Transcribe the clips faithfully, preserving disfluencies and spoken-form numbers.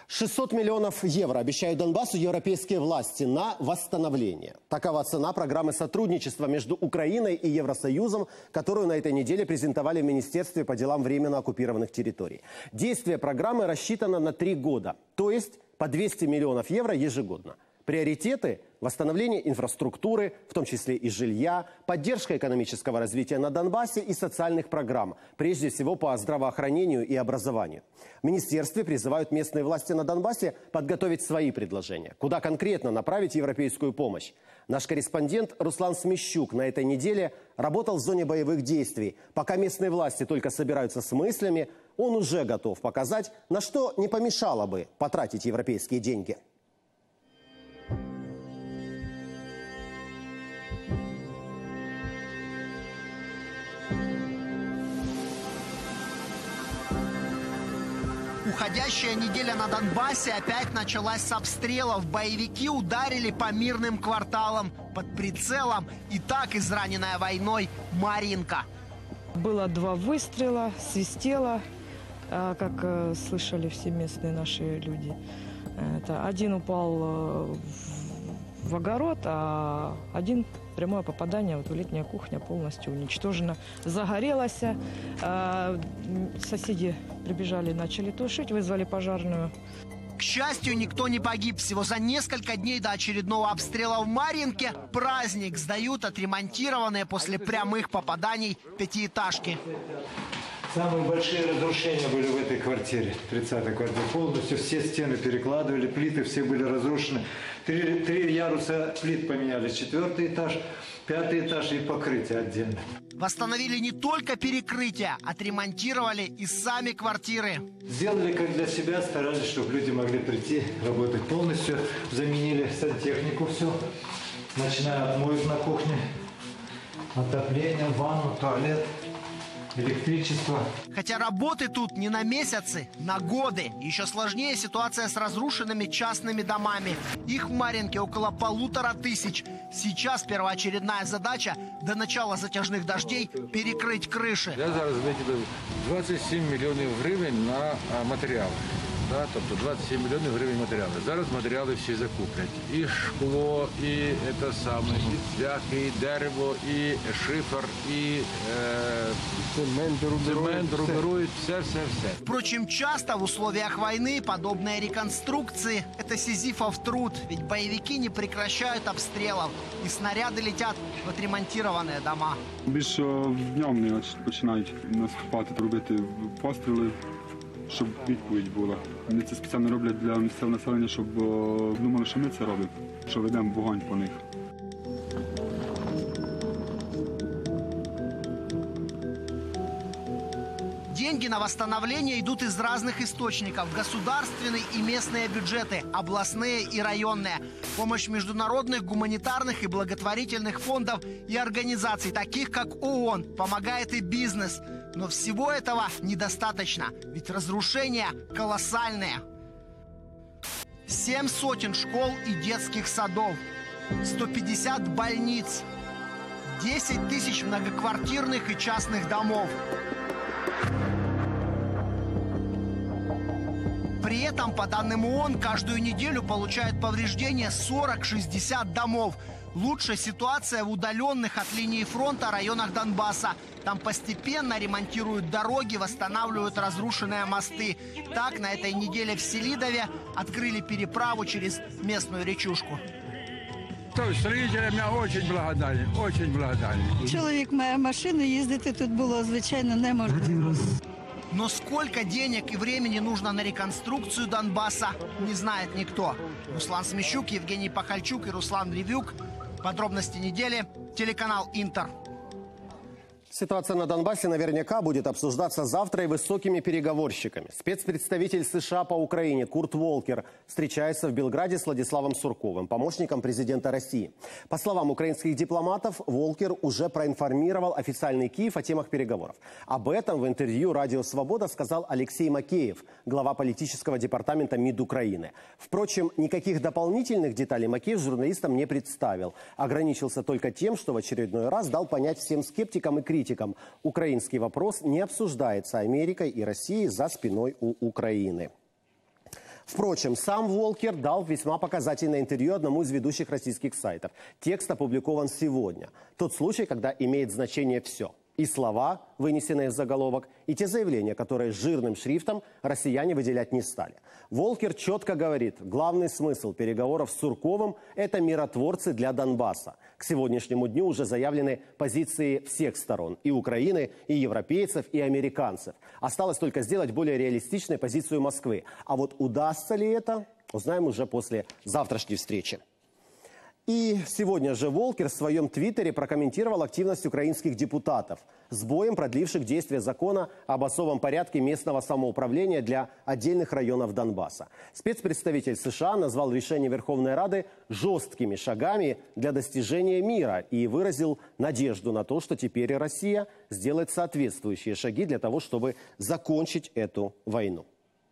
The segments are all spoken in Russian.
шестьсот миллионов евро обещают Донбассу европейские власти на восстановление. Такова цена программы сотрудничества между Украиной и Евросоюзом, которую на этой неделе презентовали в Министерстве по делам временно оккупированных территорий. Действие программы рассчитано на три года, то есть по двести миллионов евро ежегодно. Приоритеты – восстановление инфраструктуры, в том числе и жилья, поддержка экономического развития на Донбассе и социальных программ, прежде всего по здравоохранению и образованию. В министерстве призывают местные власти на Донбассе подготовить свои предложения, куда конкретно направить европейскую помощь. Наш корреспондент Руслан Смещук на этой неделе работал в зоне боевых действий. Пока местные власти только собираются с мыслями, он уже готов показать, на что не помешало бы потратить европейские деньги. Уходящая неделя на Донбассе опять началась с обстрелов. Боевики ударили по мирным кварталам. Под прицелом и так израненная войной Марьинка. Было два выстрела, свистело, как слышали все местные наши люди. Это один упал в огород, а один прямое попадание. Вот летняя кухня полностью уничтожена, загорелась. Соседи прибежали, начали тушить, вызвали пожарную. К счастью, никто не погиб. Всего за несколько дней до очередного обстрела в Марьинке праздник сдают отремонтированные после прямых попаданий пятиэтажки. Самые большие разрушения были в этой квартире, тридцатой квартире. Полностью все стены перекладывали, плиты все были разрушены. Три, три яруса плит поменялись, четвертый этаж, пятый этаж и покрытие отдельно. Восстановили не только перекрытие, отремонтировали и сами квартиры. Сделали как для себя, старались, чтобы люди могли прийти, работать полностью. Заменили сантехнику все, начиная от моек на кухне, отопление, ванну, туалет. Электричество. Хотя работы тут не на месяцы, на годы. Еще сложнее ситуация с разрушенными частными домами. Их в Марьинке около полутора тысяч. Сейчас первоочередная задача до начала затяжных дождей перекрыть крыши. Я зараз виділив двадцять сім мільйонів гривень на матеріали. Да, тобто двадцять сім мільйонів гривень матеріали. Зараз матеріали всі закуплять. І шкло, і це саме, і цвяхи, і дерево, і шифер, і е, цемент, цемент руберують, все-все-все. Впрочем, часто в условиях войны подобные реконструкции – это сизифов труд. Ведь боевики не прекращают обстрелов. И снаряды летят в отремонтированные дома. Більше в днем починають наступати, робити постріли, щоб відповідь була. Вони це спеціально роблять для місцевого населення, щоб думали, що ми це робимо, що ведемо вогонь по них. Деньги на восстановление идут из разных источников. Государственные и местные бюджеты, областные и районные. Помощь международных, гуманитарных и благотворительных фондов и организаций, таких как ООН. Помогает и бизнес. Но всего этого недостаточно, ведь разрушения колоссальные. Семь сотен школ и детских садов, сто пятьдесят больниц, десять тысяч многоквартирных и частных домов. При этом, по данным ООН, каждую неделю получают повреждения сорок-шестьдесят домов. Лучшая ситуация в удаленных от линии фронта районах Донбасса. Там постепенно ремонтируют дороги, восстанавливают разрушенные мосты. Так, на этой неделе в Селидове открыли переправу через местную речушку. Строителям я очень благодарен, очень благодарен. Чоловік має машину, їздити тут було, звичайно, неможливо. Но сколько денег и времени нужно на реконструкцию Донбасса, не знает никто. Руслан Смещук, Евгений Пахальчук и Руслан Ревюк. Подробности недели. Телеканал Интер. Ситуация на Донбассе наверняка будет обсуждаться завтра и высокими переговорщиками. Спецпредставитель США по Украине Курт Волкер встречается в Белграде с Владиславом Сурковым, помощником президента России. По словам украинских дипломатов, Волкер уже проинформировал официальный Киев о темах переговоров. Об этом в интервью «Радио Свобода» сказал Алексей Макеев, глава политического департамента МИД Украины. Впрочем, никаких дополнительных деталей Макеев журналистам не представил. Ограничился только тем, что в очередной раз дал понять всем скептикам и критикам, украинский вопрос не обсуждается Америкой и Россией за спиной у Украины. Впрочем, сам Волкер дал весьма показательное интервью одному из ведущих российских сайтов. Текст опубликован сегодня. Тот случай, когда имеет значение все. И слова, вынесенные в заголовок, и те заявления, которые жирным шрифтом россияне выделять не стали. Волкер четко говорит, главный смысл переговоров с Сурковым – это миротворцы для Донбасса. К сегодняшнему дню уже заявлены позиции всех сторон – и Украины, и европейцев, и американцев. Осталось только сделать более реалистичной позицию Москвы. А вот удастся ли это, узнаем уже после завтрашней встречи. И сегодня же Волкер в своем твиттере прокомментировал активность украинских депутатов с боем, продливших действие закона об особом порядке местного самоуправления для отдельных районов Донбасса. Спецпредставитель США назвал решение Верховной Рады жесткими шагами для достижения мира и выразил надежду на то, что теперь и Россия сделает соответствующие шаги для того, чтобы закончить эту войну.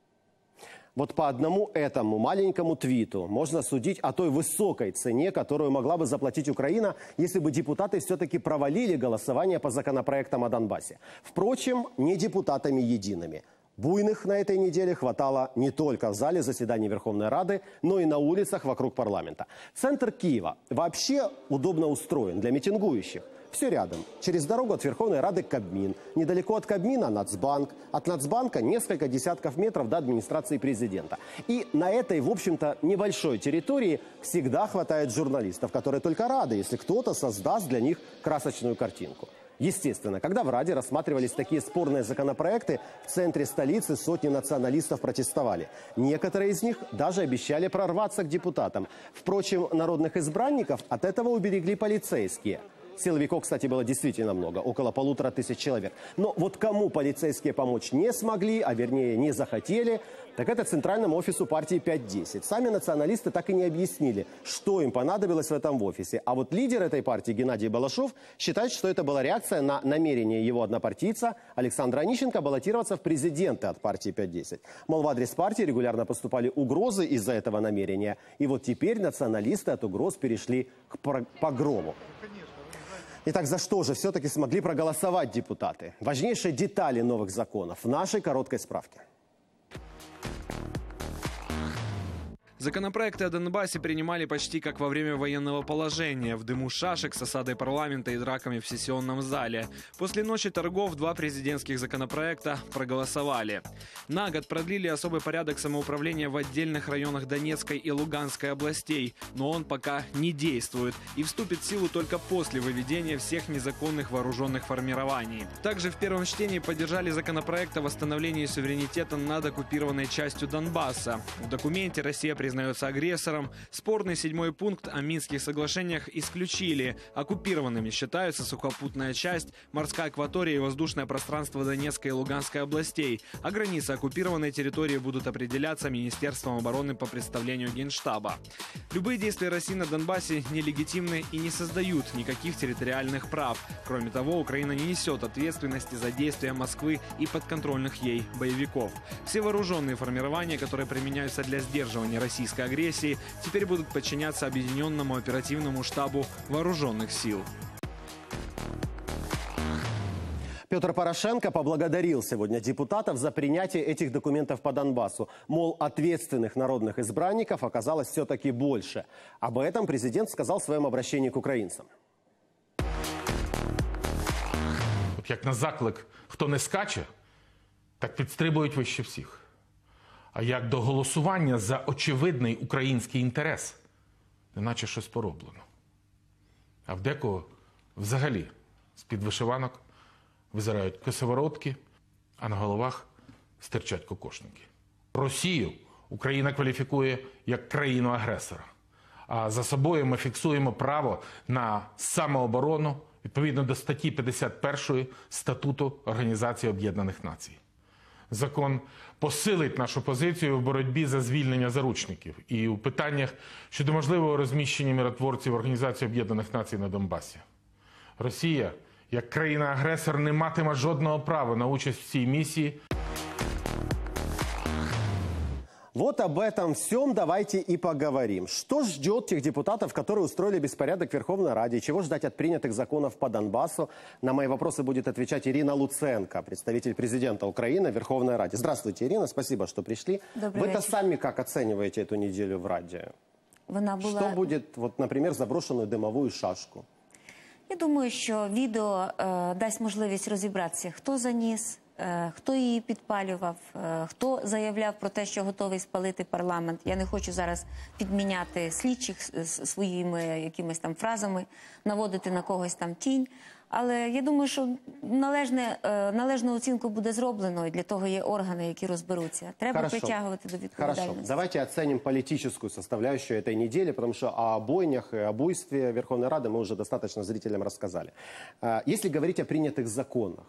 Вот по одному этому маленькому твиту можно судить о той высокой цене, которую могла бы заплатить Украина, если бы депутаты все-таки провалили голосование по законопроектам о Донбассе. Впрочем, не депутатами едиными. Буйных на этой неделе хватало не только в зале заседаний Верховной Рады, но и на улицах вокруг парламента. Центр Киева вообще удобно устроен для митингующих. Все рядом. Через дорогу от Верховной Рады Кабмин. Недалеко от Кабмина Нацбанк. От Нацбанка несколько десятков метров до администрации президента. И на этой, в общем-то, небольшой территории всегда хватает журналистов, которые только рады, если кто-то создаст для них красочную картинку. Естественно, когда в Раде рассматривались такие спорные законопроекты, в центре столицы сотни националистов протестовали. Некоторые из них даже обещали прорваться к депутатам. Впрочем, народных избранников от этого уберегли полицейские. Силовиков, кстати, было действительно много, около полутора тысяч человек. Но вот кому полицейские помочь не смогли, а вернее не захотели, так это центральному офису партии пять десять. Сами националисты так и не объяснили, что им понадобилось в этом офисе. А вот лидер этой партии Геннадий Балашов считает, что это была реакция на намерение его однопартийца Александра Онищенко баллотироваться в президенты от партии пять десять. Мол, в адрес партии регулярно поступали угрозы из-за этого намерения. И вот теперь националисты от угроз перешли к погрому. Итак, за что же все-таки смогли проголосовать депутаты? Важнейшие детали новых законов в нашей короткой справке. Законопроекты о Донбассе принимали почти как во время военного положения, в дыму шашек с осадой парламента и драками в сессионном зале. После ночи торгов два президентских законопроекта проголосовали. На год продлили особый порядок самоуправления в отдельных районах Донецкой и Луганской областей, но он пока не действует и вступит в силу только после выведения всех незаконных вооруженных формирований. Также в первом чтении поддержали законопроект о восстановлении суверенитета над оккупированной частью Донбасса. В документе Россия признается агрессором. Спорный седьмой пункт о Минских соглашениях исключили. Оккупированными считаются сухопутная часть, морская акватория и воздушное пространство Донецкой и Луганской областей, а границы оккупированной территории будут определяться Министерством обороны по представлению Генштаба. Любые действия России на Донбассе нелегитимны и не создают никаких территориальных прав. Кроме того, Украина не несет ответственности за действия Москвы и подконтрольных ей боевиков. Все вооруженные формирования, которые применяются для сдерживания России, российской агрессии, теперь будут подчиняться Объединенному оперативному штабу вооруженных сил. Петр Порошенко поблагодарил сегодня депутатов за принятие этих документов по Донбассу. Мол, ответственных народных избранников оказалось все-таки больше. Об этом президент сказал в своем обращении к українцям. От як на заклик, хто не скаче, так підстрибують вище всіх. А як до голосування за очевидний український інтерес, неначе щось пороблено. А в декого взагалі з-під вишиванок визирають косоворотки, а на головах стирчать кокошники. Росію Україна кваліфікує як країну-агресора. А за собою ми фіксуємо право на самооборону відповідно до статті п'ятдесят першої Статуту Організації Об'єднаних Націй. Закон посилить нашу позицію в боротьбі за звільнення заручників і у питаннях щодо можливого розміщення миротворців Організації Об'єднаних Націй на Донбасі. Росія, як країна-агресор, не матиме жодного права на участь в цій місії. Вот об этом всем давайте и поговорим. Что ждет тех депутатов, которые устроили беспорядок в Верховной Раде? Чего ждать от принятых законов по Донбассу? На мои вопросы будет отвечать Ирина Луценко, представитель президента Украины в Верховной Раде. Здравствуйте, Ирина, спасибо, что пришли. Вы-то сами как оцениваете эту неделю в Раде? Вона була... Что будет, вот, например, заброшенную дымовую шашку? Я думаю, що відео е, дасть можливість розібратися, хто заніс, е, хто її підпалював, е, хто заявляв про те, що готовий спалити парламент. Я не хочу зараз підміняти слідчих своїми якимись там фразами, наводити на когось там тінь. Але я думаю, що належне, е, належну оцінку буде зроблено, і для того є органи, які розберуться. Треба Хорошо. притягувати до відповідальності. Хорошо. Давайте оценим политическую составляющую этой недели, потому что о бойнях и о буйстве Верховной Рады мы уже достаточно зрителям рассказали. Если говорить о принятых законах,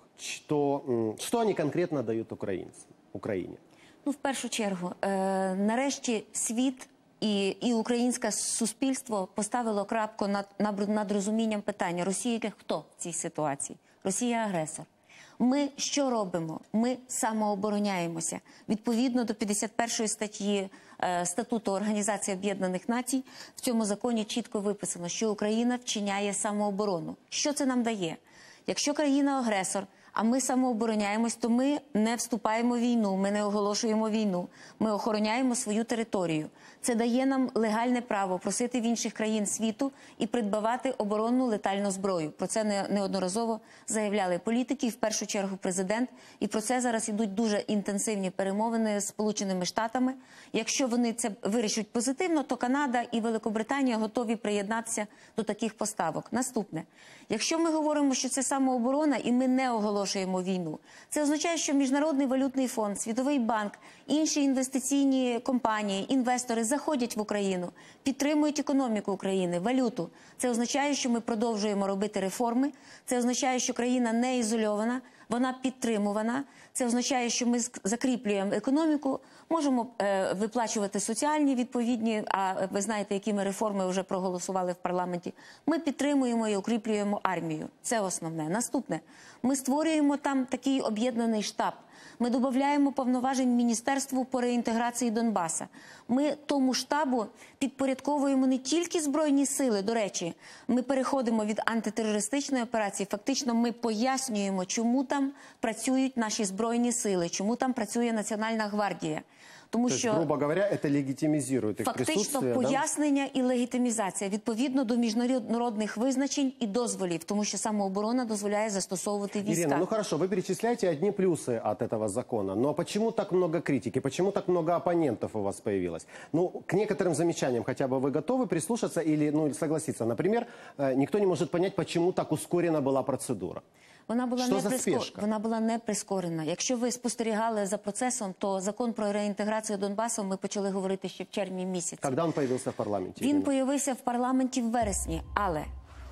то что они конкретно дают украинцам, Украине? Ну, в першу чергу, е, нарешті світ І, і українське суспільство поставило крапку над, над, над розумінням питання. Росія хто в цій ситуації? Росія агресор. Ми що робимо? Ми самообороняємося. Відповідно до п'ятдесят першої статті е, Статуту Організації Об'єднаних Націй, в цьому законі чітко виписано, що Україна вчиняє самооборону. Що це нам дає? Якщо країна-агресор, а ми самообороняємось, то ми не вступаємо в війну, ми не оголошуємо війну, ми охороняємо свою територію. Це дає нам легальне право просити в інших країн світу і придбавати оборонну летальну зброю. Про це неодноразово заявляли політики, і в першу чергу президент. І про це зараз ідуть дуже інтенсивні перемовини з Сполученими Штатами. Якщо вони це вирішать позитивно, то Канада і Великобританія готові приєднатися до таких поставок. Наступне. Якщо ми говоримо, що це самооборона і ми не оголошуємо війну, це означає, що Міжнародний валютний фонд, Світовий банк, інші інвестиційні компанії, інвестори заходять в Україну, підтримують економіку України, валюту. Це означає, що ми продовжуємо робити реформи, це означає, що країна не ізольована, вона підтримувана. Це означає, що ми закріплюємо економіку, можемо е, виплачувати соціальні відповідні, а ви знаєте, які ми реформи вже проголосували в парламенті. Ми підтримуємо і укріплюємо армію. Це основне. Наступне. Ми створюємо там такий об'єднаний штаб. Ми додаємо повноважень Міністерству по реінтеграції Донбаса. Ми тому штабу підпорядковуємо не тільки Збройні сили, до речі, ми переходимо від антитерористичної операції, фактично ми пояснюємо, чому там працюють наші Збройні сили, чому там працює Національна гвардія. Тому що, грубо говоря, це легітимізує їх фактично пояснення, да? І легітимізація відповідно до міжнародних визначень і дозволів, тому що самооборона дозволяє застосовувати війська. Ирина, ну хорошо, вы перечисляете одни плюсы от этого закона, но почему так много критики, почему так много оппонентов у вас появилось? Ну, к некоторым замечаниям хотя бы вы готовы прислушаться или, ну, согласиться? Например, никто не может понять, почему так ускорена была процедура. Вона була, не прискор... Вона була не прискорена. Якщо ви спостерігали за процесом, то закон про реінтеграцію Донбасу ми почали говорити ще в червні місяці. Коли він з'явився в парламенті? Він з'явився в парламенті в вересні, але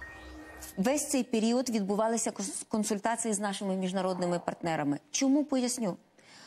весь цей період відбувалися консультації з нашими міжнародними партнерами. Чому? Поясню.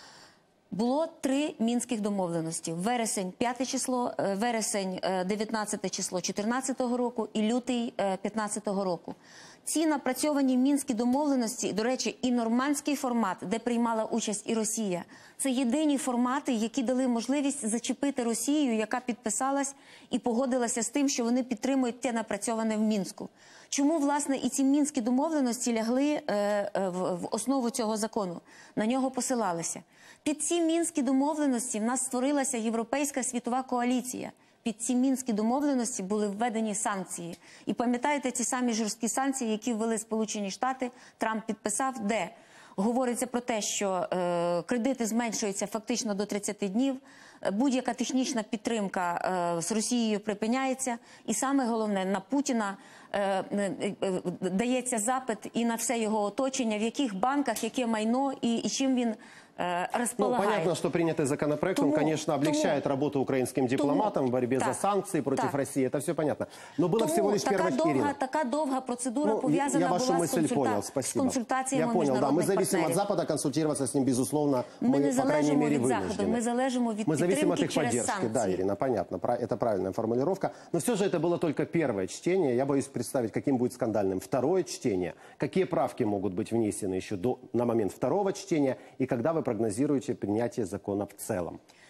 Було три мінських домовленості. Вересень п'яте число, вересень дев'ятнадцяте число чотирнадцятого року і лютий п'ятнадцятого року. Ці напрацьовані мінські домовленості, до речі, і нормандський формат, де приймала участь і Росія, це єдині формати, які дали можливість зачепити Росію, яка підписалась і погодилася з тим, що вони підтримують те напрацьоване в Мінську. Чому, власне, і ці мінські домовленості лягли е, е, в, в основу цього закону? На нього посилалися. Під ці мінські домовленості в нас створилася Європейська світова коаліція. Під ці мінські домовленості були введені санкції. І пам'ятаєте ті самі жорсткі санкції, які ввели Сполучені Штати, Трамп підписав, де говориться про те, що е, кредити зменшуються фактично до тридцяти днів, будь-яка технічна підтримка е, з Росією припиняється, і саме головне, на Путіна е, е, е, дається запит і на все його оточення, в яких банках, яке майно і, і чим він Ну, понятно, что принятый законопроект, тому, он, конечно, облегчает тому, работу украинским дипломатам тому, в борьбе так, за санкции против так. России. Это все понятно. Но было тому всего лишь первое... Довга, така довга процедура ну, пов'язана була з, консульта... з консультаціями Я понял, да. Мы зависим партнерів. от Запада, консультироваться с ним, безусловно, мы, мы, не по крайней мере, від вынуждены. Заходу, мы залежимо від мы зависим от их через поддержки. санкции. Да, Ирина, понятно. Это правильная формулировка. Но все же это было только первое чтение. Я боюсь представить, каким будет скандальным второе чтение. Какие правки могут быть внесены еще до, на момент второго чтения. И когда вы прогнозируете принятие закона в целом?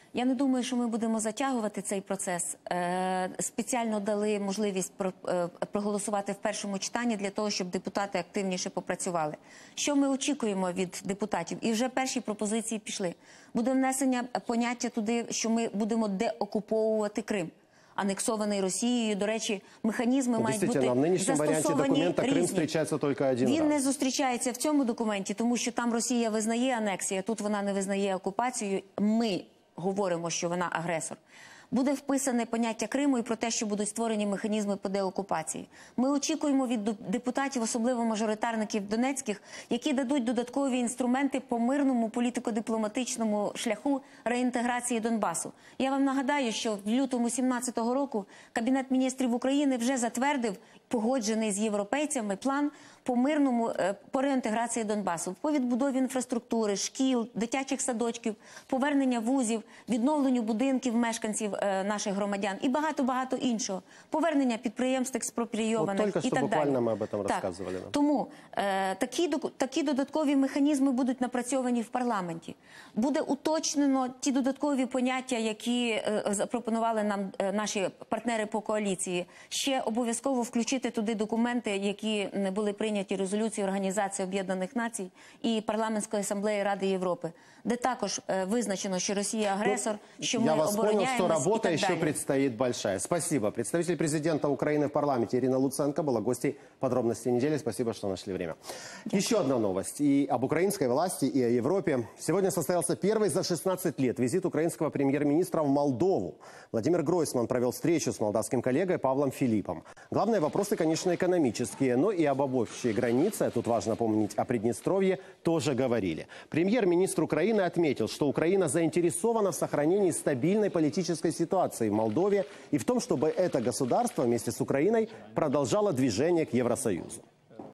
Я не думаю, що ми будемо затягувати цей процес. Е, спеціально дали можливість про, е, проголосувати в першому читанні для того, щоб депутати активніше попрацювали. Що ми очікуємо від депутатів? І вже перші пропозиції пішли. Буде внесення поняття туди, що ми будемо деокуповувати Крим, анексований Росією. До речі, механізми ну, мають бути в нинішньому варіанті документа Крим зустрічається тільки один Він раз. не зустрічається в цьому документі, тому що там Росія визнає анексію, а тут вона не визнає окупацію. Ми говоримо, що вона агресор. Буде вписане поняття Криму і про те, що будуть створені механізми по деокупації. Ми очікуємо від депутатів, особливо мажоритарників донецьких, які дадуть додаткові інструменти по мирному політико-дипломатичному шляху реінтеграції Донбасу. Я вам нагадаю, що в лютому сімнадцятого року Кабінет міністрів України вже затвердив погоджений з європейцями план по мирному, по реінтеграції Донбасу, по відбудові інфраструктури, шкіл, дитячих садочків, повернення вузів, відновленню будинків мешканців е, наших громадян і багато-багато іншого. Повернення підприємств експропрійованих вот і так далі. Мы об этом так. рассказывали. Да. Тому е, такі, такі додаткові механізми будуть напрацьовані в парламенті. Буде уточнено ті додаткові поняття, які е, запропонували нам е, наші партнери по коаліції. Ще обов'язково включити туди документи, які не були прийняті резолюції Організації Об'єднаних Націй і Парламентської асамблеї Ради Європи, де також е, визначено, що Росія агресор, ну, що ми я вас понял, что работа и еще далее. предстоит большая. Спасибо. Представитель президента Украины в парламенте Ирина Луценко была гостьей подробностей недели. Спасибо, что нашли время. Дякую. Еще одна новость и об украинской власти, и о Европе. Сегодня состоялся первый за шестнадцать лет визит украинского премьер-министра в Молдову. Владимир Гройсман провел встречу с молдавским коллегой Павлом Филиппом. Главные вопросы, конечно, экономические, но и об общей границе, тут важно помнить о Приднестровье, тоже говорили. Премьер-министр Украины отметил, что Украина заинтересована в сохранении стабильной политической ситуации в Молдове и в том, чтобы это государство вместе с Украиной продолжало движение к Евросоюзу.